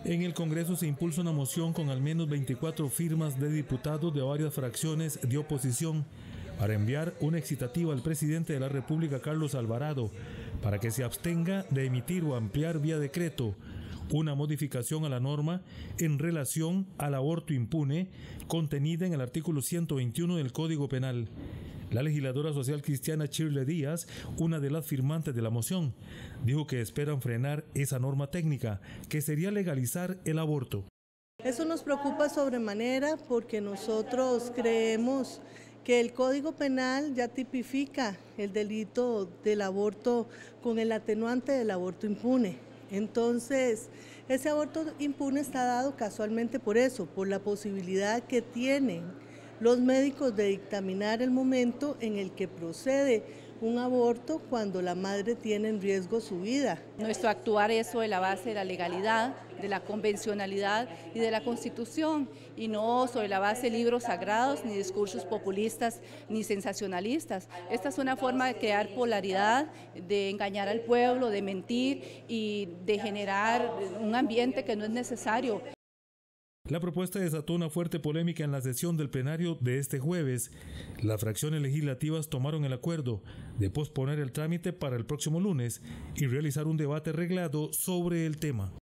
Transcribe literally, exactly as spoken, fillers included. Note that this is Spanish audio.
En el Congreso se impulsa una moción con al menos veinticuatro firmas de diputados de varias fracciones de oposición para enviar una excitativa al presidente de la República, Carlos Alvarado, para que se abstenga de emitir o ampliar vía decreto una modificación a la norma en relación al aborto impune contenida en el artículo ciento veintiuno del Código Penal. La legisladora social cristiana Shirley Díaz, una de las firmantes de la moción, dijo que esperan frenar esa norma técnica, que sería legalizar el aborto. Eso nos preocupa sobremanera porque nosotros creemos que el Código Penal ya tipifica el delito del aborto con el atenuante del aborto impune. Entonces, ese aborto impune está dado casualmente por eso, por la posibilidad que tienen los médicos de dictaminar el momento en el que procede un aborto cuando la madre tiene en riesgo su vida. Nuestro actuar es sobre la base de la legalidad, de la convencionalidad y de la Constitución, y no sobre la base de libros sagrados, ni discursos populistas, ni sensacionalistas. Esta es una forma de crear polaridad, de engañar al pueblo, de mentir y de generar un ambiente que no es necesario. La propuesta desató una fuerte polémica en la sesión del plenario de este jueves. Las fracciones legislativas tomaron el acuerdo de posponer el trámite para el próximo lunes y realizar un debate reglado sobre el tema.